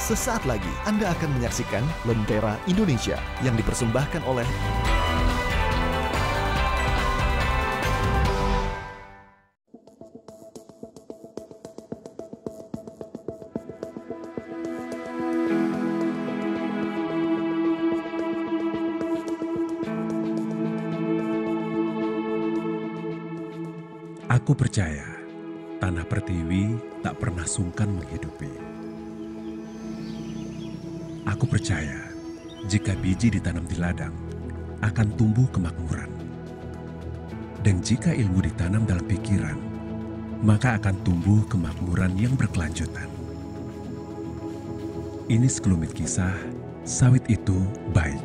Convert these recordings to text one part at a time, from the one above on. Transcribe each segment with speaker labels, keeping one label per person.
Speaker 1: Sesaat lagi Anda akan menyaksikan Lentera Indonesia yang dipersembahkan oleh
Speaker 2: Aku percaya tanah pertiwi tak pernah sungkan menghidupi. Aku percaya jika biji ditanam di ladang akan tumbuh kemakmuran. Dan jika ilmu ditanam dalam pikiran, maka akan tumbuh kemakmuran yang berkelanjutan. Ini sekelumit kisah, sawit itu baik.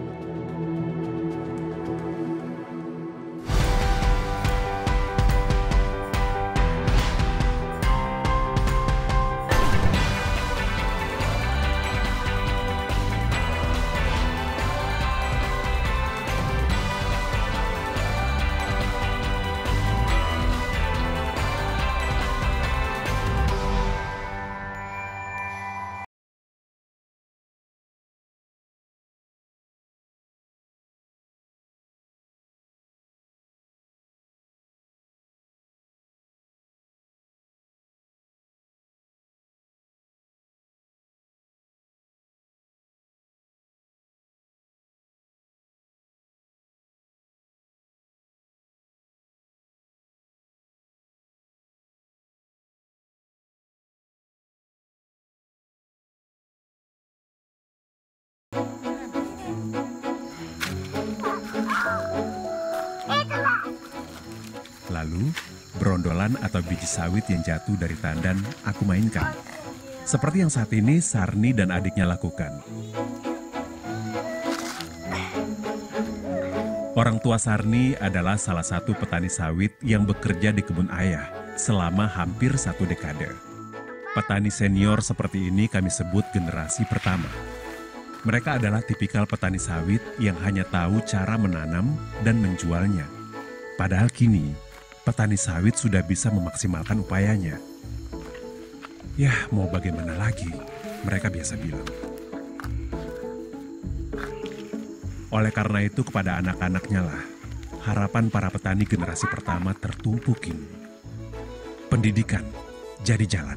Speaker 2: Lalu, berondolan atau biji sawit yang jatuh dari tandan aku mainkan. Seperti yang saat ini Sarni dan adiknya lakukan. Orang tua Sarni adalah salah satu petani sawit yang bekerja di kebun ayah selama hampir 1 dekade. Petani senior seperti ini kami sebut generasi pertama. Mereka adalah tipikal petani sawit yang hanya tahu cara menanam dan menjualnya. Padahal kini, petani sawit sudah bisa memaksimalkan upayanya. Ya, mau bagaimana lagi, mereka biasa bilang. Oleh karena itu kepada anak-anaknya lah, harapan para petani generasi pertama tertumpu kini. Pendidikan jadi jalan.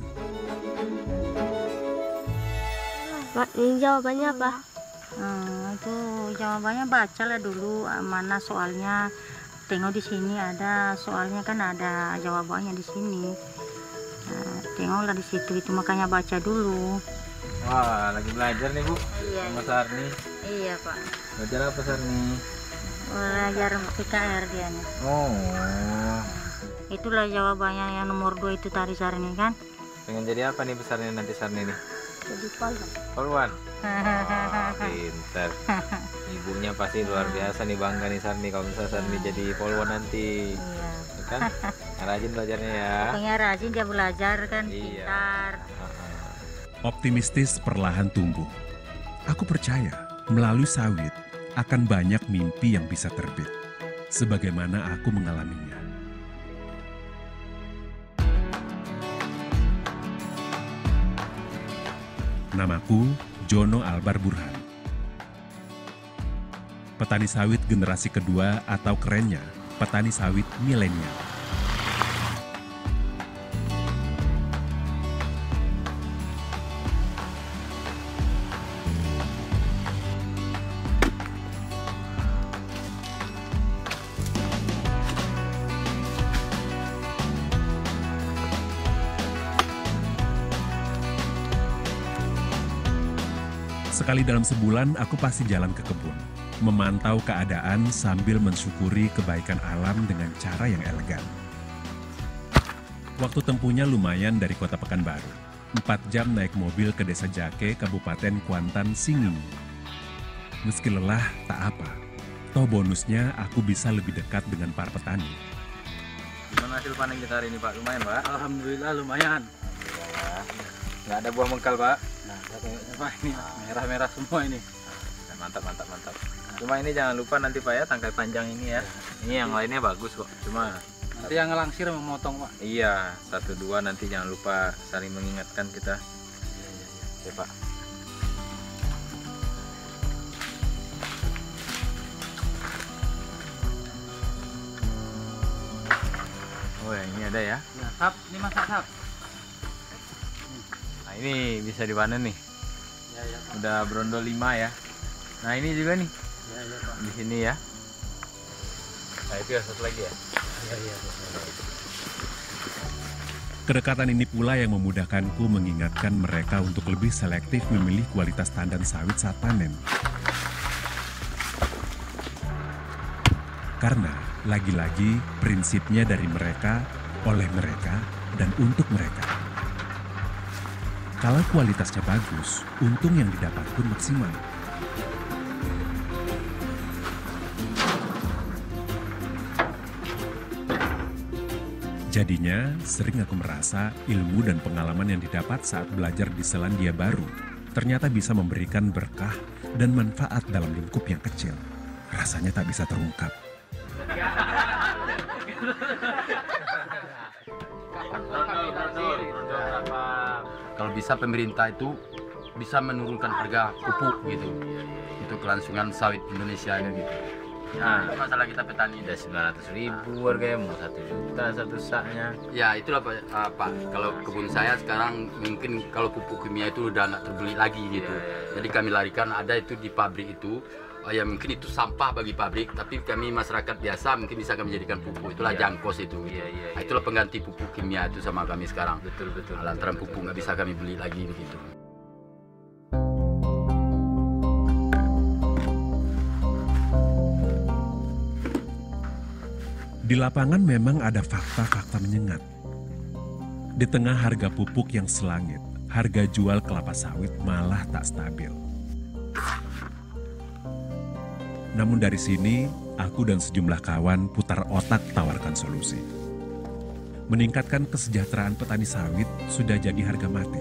Speaker 3: Pak, ini jawabannya apa?
Speaker 4: Itu jawabannya bacalah dulu mana soalnya. Tengok di sini ada soalnya, kan ada jawabannya di sini. Nah, tengoklah di situ, itu makanya baca dulu.
Speaker 5: Wah, lagi belajar nih Bu,
Speaker 4: Iya.
Speaker 5: sama Sarni.
Speaker 4: Iya Pak,
Speaker 5: Belajar apa Sarni?
Speaker 4: belajar PKR dia nih.
Speaker 5: Oh,
Speaker 4: Itulah jawabannya yang nomor 2 itu tadi Sarni kan.
Speaker 5: pengen jadi apa nih besarnya nanti Sarni nih?
Speaker 3: Jadi polwan.
Speaker 5: Polwan. Pintar. Ibunya pasti luar biasa nih, bangga nih Sarni kalau misalnya Sarni jadi polwan nanti.
Speaker 4: Iya.
Speaker 5: Ya kan? Rajin belajarnya ya.
Speaker 4: Pokoknya rajin dia belajar kan,
Speaker 5: Iya.
Speaker 4: pintar.
Speaker 2: Optimistis perlahan tumbuh. Aku percaya melalui sawit akan banyak mimpi yang bisa terbit. Sebagaimana aku mengalaminya. Namaku Jono Albar Burhan. Petani sawit generasi kedua atau kerennya, petani sawit milenial. Sekali dalam sebulan aku pasti jalan ke kebun, memantau keadaan sambil mensyukuri kebaikan alam dengan cara yang elegan. Waktu tempuhnya lumayan dari kota Pekanbaru. 4 jam naik mobil ke Desa Jake, Kabupaten Kuantan, Singing. Meski lelah, tak apa. Toh bonusnya aku bisa lebih dekat dengan para petani.
Speaker 5: Gimana hasil panen kita hari ini Pak? Lumayan Pak?
Speaker 6: Alhamdulillah lumayan.
Speaker 5: Ya. Nggak ada buah mengkal Pak?
Speaker 6: Nah, apa ini merah-merah semua ini.
Speaker 5: Mantap, mantap, mantap. Cuma ini jangan lupa nanti Pak ya, tangkai panjang ini ya. Ini yang lainnya bagus kok. Cuma
Speaker 6: Nanti yang ngelangsir memotong Pak.
Speaker 5: iya, 1, 2 nanti jangan lupa saling mengingatkan kita.
Speaker 6: Iya.
Speaker 5: Ya Pak. Oh ya, ini ada ya.
Speaker 6: Ya, sap, ini masak sap.
Speaker 5: Nah ini bisa dipanen nih.
Speaker 6: Ya, ya, Pak.
Speaker 5: Udah berondol 5 ya. Nah ini juga nih
Speaker 6: Ya, ya, Pak.
Speaker 5: di sini ya. Nah itu ya satu lagi ya.
Speaker 6: Ya, ya.
Speaker 2: Kedekatan ini pula yang memudahkanku mengingatkan mereka untuk lebih selektif memilih kualitas tandan sawit saat panen. Karena lagi-lagi prinsipnya dari mereka, oleh mereka, dan untuk mereka. Kalau kualitasnya bagus, untung yang didapat pun maksimal. Jadinya, sering aku merasa ilmu dan pengalaman yang didapat saat belajar di Selandia Baru ternyata bisa memberikan berkah dan manfaat dalam lingkup yang kecil. Rasanya tak bisa terungkap.
Speaker 7: Kalau bisa pemerintah itu bisa menurunkan harga pupuk gitu. Itu kelangsungan sawit Indonesia gitu. Nah, itu masalah kita petani.
Speaker 5: Udah 900.000 harganya, mau 1 juta satu saknya.
Speaker 7: Ya itulah Pak. Kalau kebun saya sekarang mungkin kalau pupuk kimia itu udah nggak terbeli lagi gitu. Jadi kami larikan ada itu di pabrik itu. Ya mungkin itu sampah bagi pabrik, tapi kami masyarakat biasa mungkin bisa kami jadikan pupuk. Itulah jangkos itu. Nah, itulah pengganti pupuk kimia itu sama kami sekarang.
Speaker 5: Betul.
Speaker 7: Lantaran pupuk nggak bisa kami beli lagi begitu.
Speaker 2: Di lapangan memang ada fakta-fakta menyengat. Di tengah harga pupuk yang selangit, harga jual kelapa sawit malah tak stabil. Namun dari sini, aku dan sejumlah kawan putar otak tawarkan solusi. Meningkatkan kesejahteraan petani sawit sudah jadi harga mati.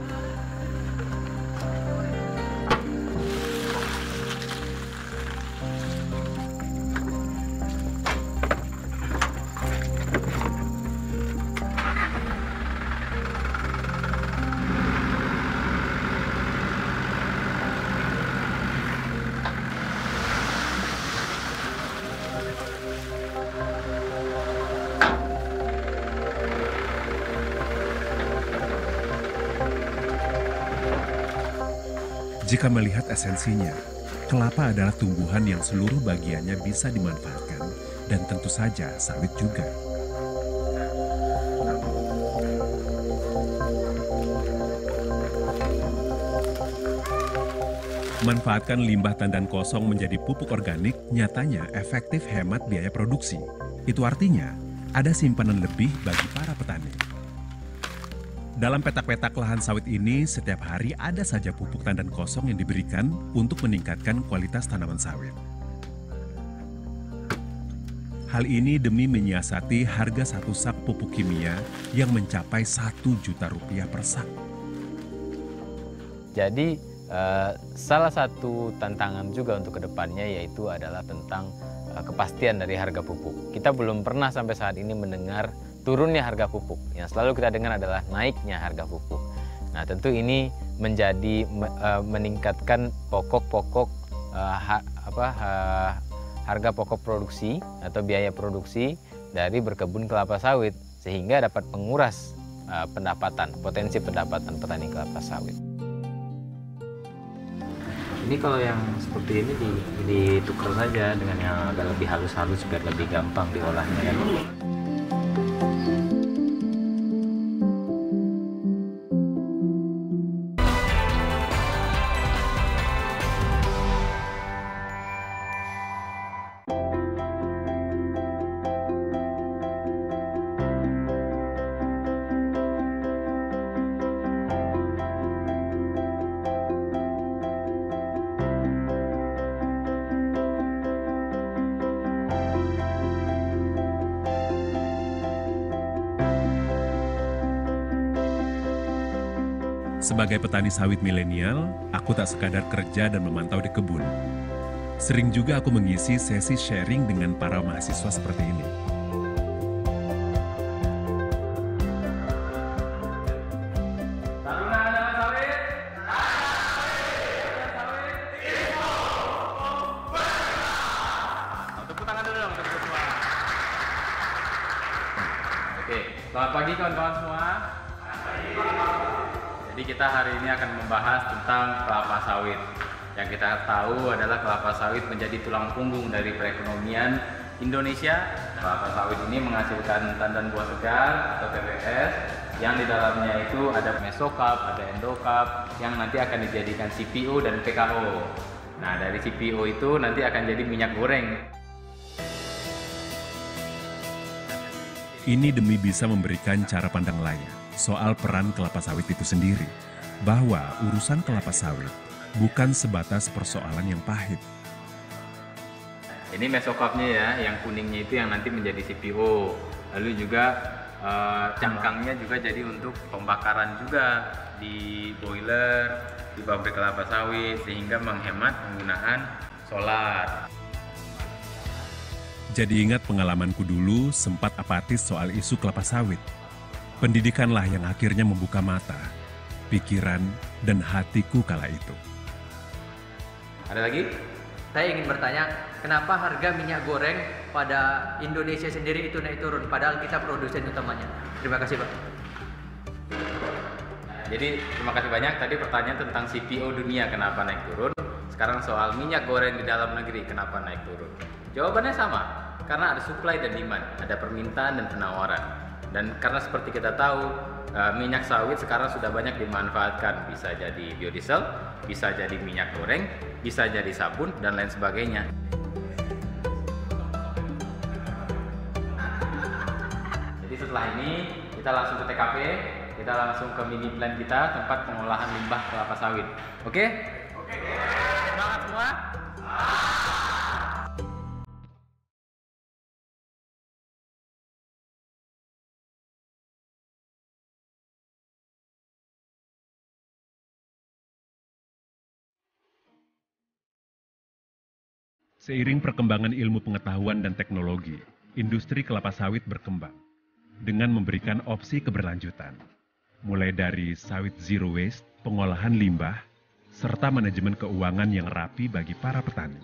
Speaker 2: Jika melihat esensinya, kelapa adalah tumbuhan yang seluruh bagiannya bisa dimanfaatkan dan tentu saja sawit juga. Manfaatkan limbah tandan kosong menjadi pupuk organik nyatanya efektif hemat biaya produksi. Itu artinya ada simpanan lebih bagi para petani. Dalam petak-petak lahan sawit ini, setiap hari ada saja pupuk tandan kosong yang diberikan untuk meningkatkan kualitas tanaman sawit. Hal ini demi menyiasati harga satu sak pupuk kimia yang mencapai Rp1 juta per sak.
Speaker 5: Jadi salah satu tantangan juga untuk kedepannya yaitu adalah tentang kepastian dari harga pupuk. Kita belum pernah sampai saat ini mendengar turunnya harga pupuk. Yang selalu kita dengar adalah naiknya harga pupuk. Nah, tentu ini menjadi meningkatkan pokok-pokok harga pokok produksi atau biaya produksi dari berkebun kelapa sawit sehingga dapat menguras potensi pendapatan petani kelapa sawit. Ini kalau yang seperti ini ditukar saja dengan yang agak lebih halus-halus biar lebih gampang diolahnya kan.
Speaker 2: Sebagai petani sawit milenial, aku tak sekadar kerja dan memantau di kebun. Sering juga aku mengisi sesi sharing dengan para mahasiswa seperti ini.
Speaker 5: Selamat pagi kawan-kawan semua. Jadi kita hari ini akan membahas tentang kelapa sawit. Yang kita tahu adalah kelapa sawit menjadi tulang punggung dari perekonomian Indonesia. Kelapa sawit ini menghasilkan tandan buah segar atau TBS yang di dalamnya itu ada mesokarp, ada endokarp yang nanti akan dijadikan CPO dan PKO. Nah, dari CPO itu nanti akan jadi minyak goreng.
Speaker 2: Ini demi bisa memberikan cara pandang lain soal peran kelapa sawit itu sendiri, bahwa urusan kelapa sawit bukan sebatas persoalan yang pahit.
Speaker 5: Ini mesokarpnya ya, yang kuningnya itu yang nanti menjadi CPO. Lalu juga cangkangnya juga jadi untuk pembakaran juga di boiler, di pabrik kelapa sawit, sehingga menghemat penggunaan solar.
Speaker 2: Jadi ingat pengalamanku dulu sempat apatis soal isu kelapa sawit. Pendidikanlah yang akhirnya membuka mata, pikiran, dan hatiku kala itu.
Speaker 5: Ada lagi?
Speaker 6: Saya ingin bertanya, kenapa harga minyak goreng pada Indonesia sendiri itu naik turun, padahal kita produsen utamanya? Terima kasih, Pak.
Speaker 5: Jadi terima kasih banyak. Tadi pertanyaan tentang CPO dunia kenapa naik turun. Sekarang soal minyak goreng di dalam negeri kenapa naik turun. Jawabannya sama, karena ada supply dan demand, ada permintaan dan penawaran. Dan karena seperti kita tahu, minyak sawit sekarang sudah banyak dimanfaatkan, bisa jadi biodiesel, bisa jadi minyak goreng, bisa jadi sabun, dan lain sebagainya. Jadi setelah ini, kita langsung ke TKP, kita langsung ke mini plant kita, tempat pengolahan limbah kelapa sawit. Oke? Oke. Semangat semua?
Speaker 2: Seiring perkembangan ilmu pengetahuan dan teknologi, industri kelapa sawit berkembang dengan memberikan opsi keberlanjutan, mulai dari sawit zero waste, pengolahan limbah, serta manajemen keuangan yang rapi bagi para petani.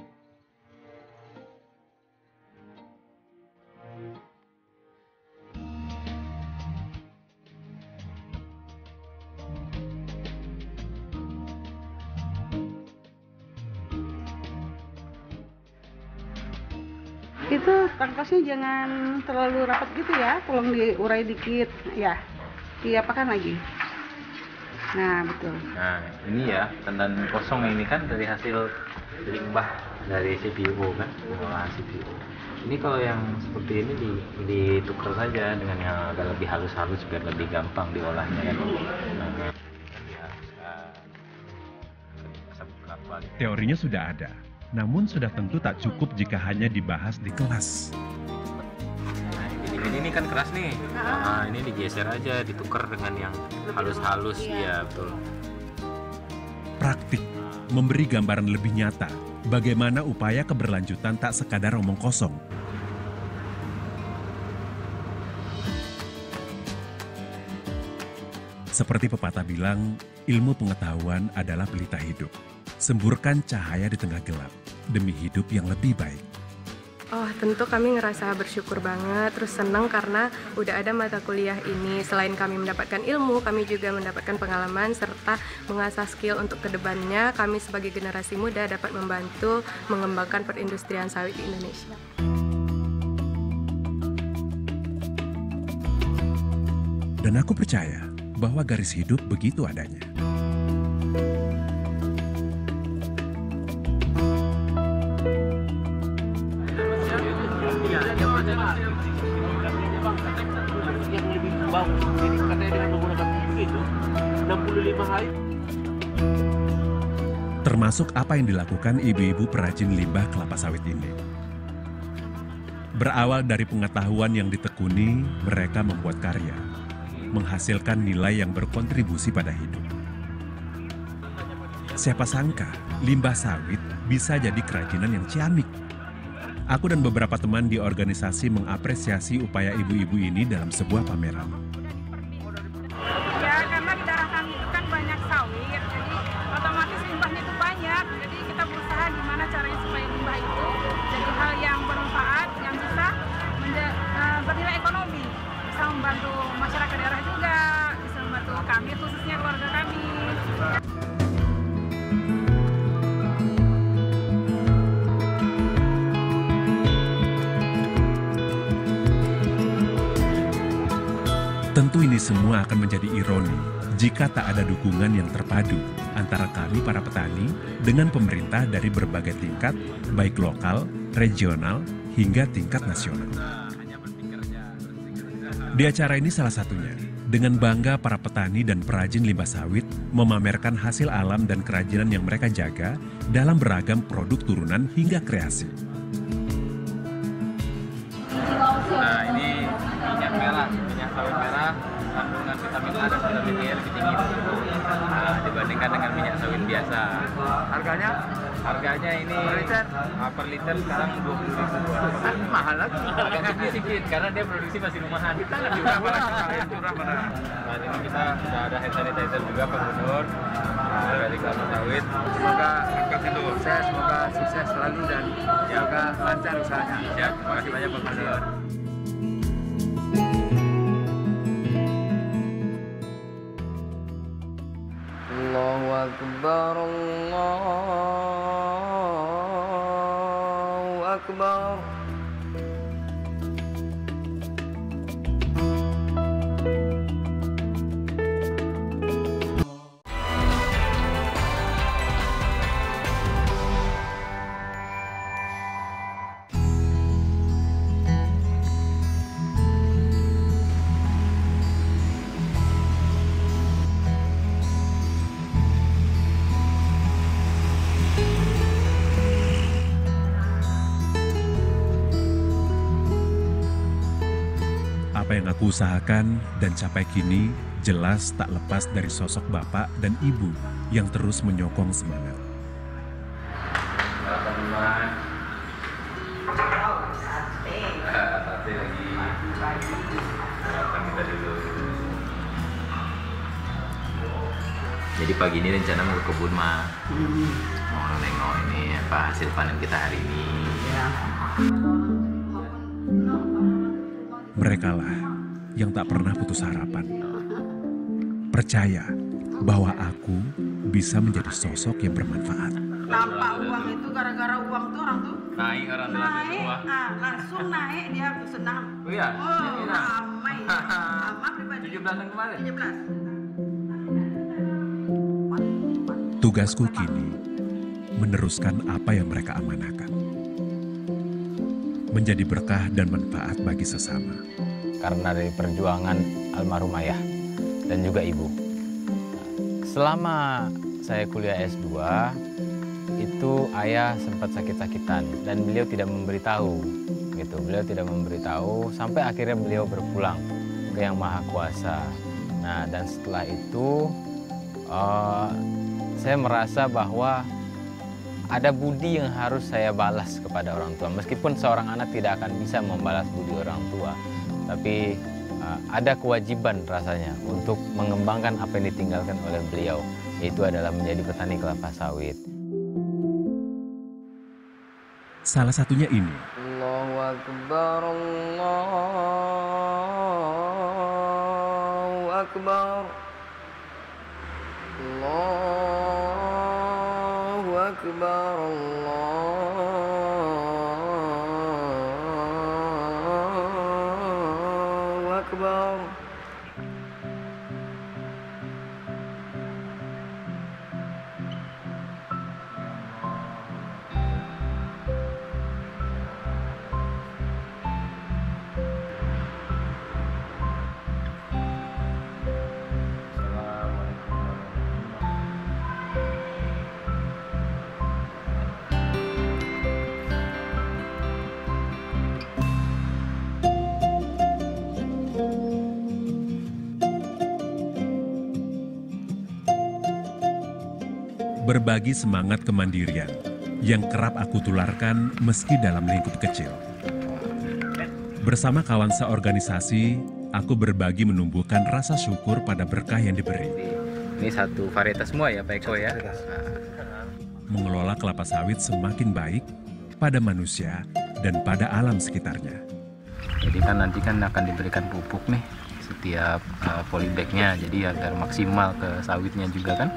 Speaker 8: Itu tangkasnya jangan terlalu rapat gitu ya, tolong diurai dikit ya, diapakan lagi. Nah betul.
Speaker 5: Nah ini ya, tandan kosong ini kan dari hasil limbah dari CPO kan, pengolahan CPO. Ini kalau yang seperti ini ditukar saja dengan yang agak lebih halus-halus biar lebih gampang diolahnya kan. Nah,
Speaker 2: Teorinya sudah ada, namun sudah tentu tak cukup jika hanya dibahas di kelas.
Speaker 5: Nah, ini kan keras nih. Nah, ini digeser aja, ditukar dengan yang halus-halus. Iya, betul.
Speaker 2: Praktik, memberi gambaran lebih nyata bagaimana upaya keberlanjutan tak sekadar omong kosong. Seperti pepatah bilang, ilmu pengetahuan adalah pelita hidup. Semburkan cahaya di tengah gelap, demi hidup yang lebih baik.
Speaker 9: Oh, tentu kami ngerasa bersyukur banget, terus senang karena udah ada mata kuliah ini. Selain kami mendapatkan ilmu, kami juga mendapatkan pengalaman serta mengasah skill untuk kedepannya. Kami sebagai generasi muda dapat membantu mengembangkan perindustrian sawit di Indonesia.
Speaker 2: Dan aku percaya bahwa garis hidup begitu adanya.
Speaker 10: Yang lebih bau, jadi katanya dengan menggunakan TV itu 65 hari.
Speaker 2: Termasuk apa yang dilakukan ibu-ibu perajin limbah kelapa sawit ini. Berawal dari pengetahuan yang ditekuni, mereka membuat karya, menghasilkan nilai yang berkontribusi pada hidup. Siapa sangka, limbah sawit bisa jadi kerajinan yang ciamik. Aku dan beberapa teman di organisasi mengapresiasi upaya ibu-ibu ini dalam sebuah pameran.
Speaker 8: Ya, karena di daerah kami itu kan banyak sawit, jadi otomatis limbahnya itu banyak. Jadi kita berusaha gimana caranya supaya limbah itu jadi hal yang bermanfaat, yang bisa bernilai ekonomi, bisa membantu
Speaker 11: masyarakat daerah juga bisa membantu kami, khususnya keluarga kami.
Speaker 2: Tentu ini semua akan menjadi ironi jika tak ada dukungan yang terpadu antara kami para petani dengan pemerintah dari berbagai tingkat, baik lokal, regional, hingga tingkat nasional. Di acara ini salah satunya, dengan bangga para petani dan perajin limbah sawit memamerkan hasil alam dan kerajinan yang mereka jaga dalam beragam produk turunan hingga kreasi.
Speaker 5: Nah, ini minyak merah, minyak sawit merah, kandungan vitamin A dan vitamin E lebih tinggi dibandingkan dengan minyak sawit biasa. Harganya? Harganya ini per liter sekarang 20.000. Mahal lagi. Agak sedikit karena dia produksi masih rumahan. Kita nggak curah pada. Nah, ini kita sudah ada hand sanitizer juga Pak Gubernur dari kelapa sawit. Semoga saya semoga sukses selalu dan semoga lancar usahanya. Ya, terima kasih banyak Pak Gubernur. Allahu Akbar, Allahu Akbar.
Speaker 2: Apa yang aku usahakan dan capai kini jelas tak lepas dari sosok bapak dan ibu yang terus menyokong semangat.
Speaker 5: Teman-teman, sate lagi. Kita dulu. Jadi pagi ini rencana mau ke kebun mah. Mau nengok ini apa hasil panen kita hari ini.
Speaker 2: Merekalah yang tak pernah putus harapan. Percaya bahwa aku bisa menjadi sosok yang bermanfaat.
Speaker 8: Tampak uang itu gara-gara uang tuh orang tuh
Speaker 5: Naik orang tua semua.
Speaker 8: langsung naik dia senang.
Speaker 5: Oh iya?
Speaker 8: Oh, ramai. Sama pribadi.
Speaker 5: 17-an kemarin?
Speaker 8: 17.
Speaker 2: Tugasku kini meneruskan apa yang mereka amanahkan. Menjadi berkah dan manfaat bagi sesama.
Speaker 5: Karena dari perjuangan almarhum ayah dan juga ibu. Selama saya kuliah S2, itu ayah sempat sakit-sakitan dan beliau tidak memberitahu. Gitu. Beliau tidak memberitahu sampai akhirnya beliau berpulang ke Yang Maha Kuasa. Nah, dan setelah itu saya merasa bahwa ada budi yang harus saya balas kepada orang tua. Meskipun seorang anak tidak akan bisa membalas budi orang tua, tapi ada kewajiban rasanya untuk mengembangkan apa yang ditinggalkan oleh beliau, yaitu adalah menjadi petani kelapa sawit.
Speaker 2: Salah satunya ini.
Speaker 5: Allahu Akbar, Allahu Akbar, Allahu Akbar, Allahu Akbar.
Speaker 2: Berbagi semangat kemandirian yang kerap aku tularkan meski dalam lingkup kecil. Bersama kawan seorganisasi, aku berbagi menumbuhkan rasa syukur pada berkah yang diberi.
Speaker 5: Ini satu varietas semua ya Pak Eko ya?
Speaker 2: Mengelola kelapa sawit semakin baik pada manusia dan pada alam sekitarnya.
Speaker 5: Jadi kan nanti kan akan diberikan pupuk nih setiap polybagnya, jadi agar maksimal ke sawitnya juga kan.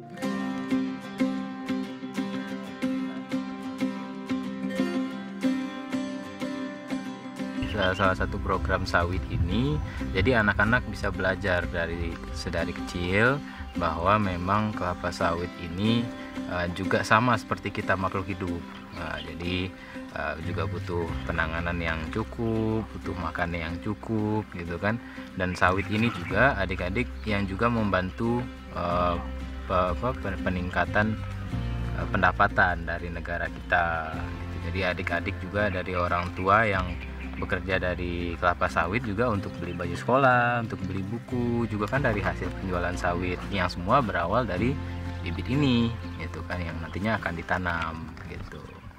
Speaker 5: Salah satu program sawit ini, jadi anak-anak bisa belajar dari sedari kecil bahwa memang kelapa sawit ini juga sama seperti kita makhluk hidup. Jadi juga butuh penanganan yang cukup, butuh makan yang cukup gitu kan. Dan sawit ini juga adik-adik yang juga membantu peningkatan pendapatan dari negara kita. Jadi adik-adik juga dari orang tua yang bekerja dari kelapa sawit juga untuk beli baju sekolah, untuk beli buku, juga kan dari hasil penjualan sawit yang semua berawal dari bibit ini, gitu kan, yang nantinya akan ditanam, gitu.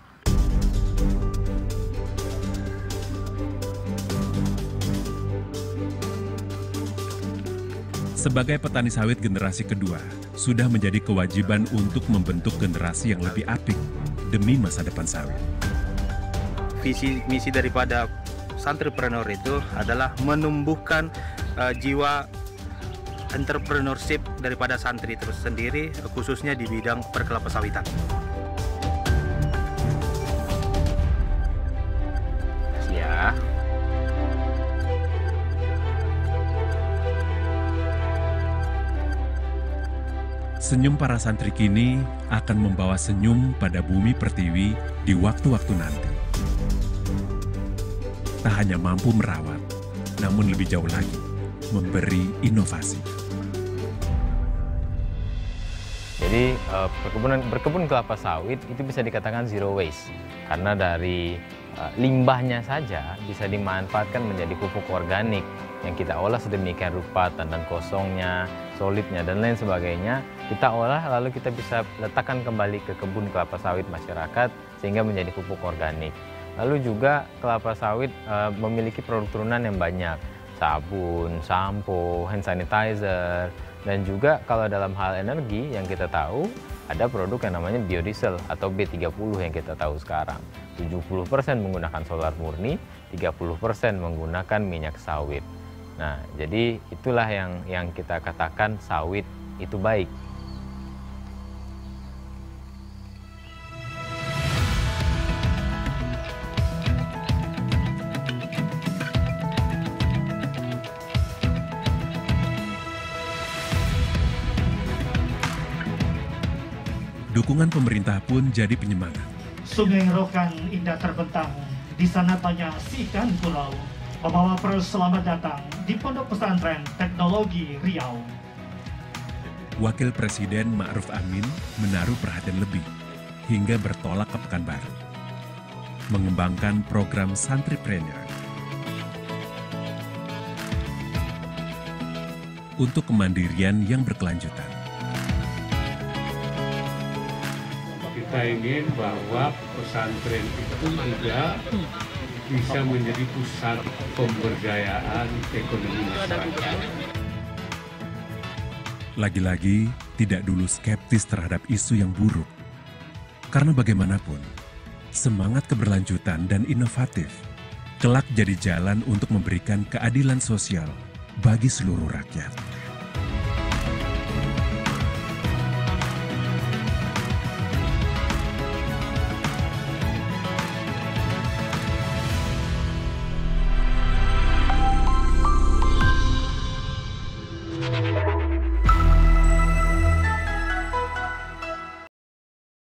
Speaker 2: Sebagai petani sawit generasi kedua, sudah menjadi kewajiban untuk membentuk generasi yang lebih apik demi masa depan sawit.
Speaker 12: Visi misi daripada Santripreneur itu adalah menumbuhkan jiwa entrepreneurship daripada santri terus sendiri, khususnya di bidang perkelapa sawitan.
Speaker 5: Ya.
Speaker 2: Senyum para santri kini akan membawa senyum pada bumi pertiwi di waktu-waktu nanti. Tak hanya mampu merawat, namun lebih jauh lagi, memberi inovasi.
Speaker 5: Jadi berkebun kelapa sawit itu bisa dikatakan zero waste, karena dari limbahnya saja bisa dimanfaatkan menjadi pupuk organik yang kita olah sedemikian rupa, tandan kosongnya, solidnya, dan lain sebagainya. Kita olah lalu kita bisa letakkan kembali ke kebun kelapa sawit masyarakat sehingga menjadi pupuk organik. Lalu juga kelapa sawit memiliki produk turunan yang banyak, sabun, sampo, hand sanitizer, dan juga kalau dalam hal energi yang kita tahu ada produk yang namanya biodiesel atau B30 yang kita tahu sekarang. 70% menggunakan solar murni, 30% menggunakan minyak sawit. Nah, jadi itulah yang kita katakan sawit itu baik.
Speaker 2: Dukungan pemerintah pun jadi penyemangat.
Speaker 13: Sungai Rokan indah terbentang, di sana banyak si ikan pulau, membawa selamat datang di Pondok Pesantren Teknologi Riau.
Speaker 2: Wakil Presiden Ma'ruf Amin menaruh perhatian lebih hingga bertolak ke Pekanbaru, mengembangkan program Santripreneur untuk kemandirian yang berkelanjutan.
Speaker 14: Kita ingin bahwa pesantren itu juga bisa menjadi pusat pemberdayaan ekonomi masyarakat.
Speaker 2: Lagi-lagi, tidak dulu skeptis terhadap isu yang buruk. Karena bagaimanapun, semangat keberlanjutan dan inovatif kelak jadi jalan untuk memberikan keadilan sosial bagi seluruh rakyat.